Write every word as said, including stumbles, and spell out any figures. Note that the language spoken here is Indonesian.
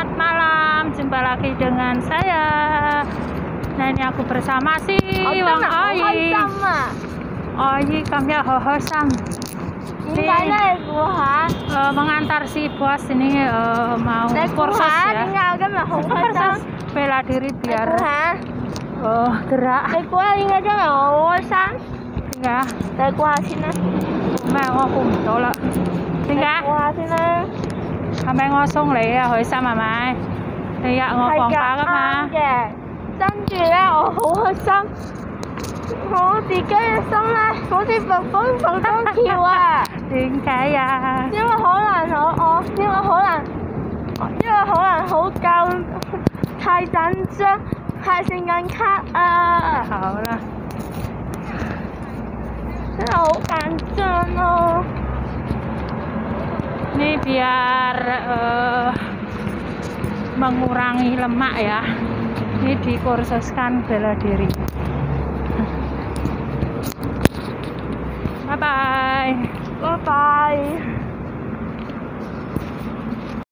Selamat malam, jumpa lagi dengan saya. Nah ini aku bersama si Wang Oyi. Oyi kami hohosan. Ini uh, mengantar si bos ini uh, mau kursus ya. Kursus bela diri biar oh gerak. Dạ. Đây qua xin á. Mà ngon cùng chỗ lợ. Xin cá. Qua xin á. Hôm nay ngon xong lấy hỏi sao mà mai. Thì dạ ngon còn cá các mà. 跟住咧，我好開心，我自己嘅心咧，好似蹦蹦蹦蹦跳啊！ 點解呀？ 因為可能我我因為可能因為可能好夠太緊張，太性緊卡啊！ 好啦。 真係好緊張咯。 Ini biar uh, mengurangi lemak ya. Ini dikursuskan bela diri. Bye bye. Bye bye.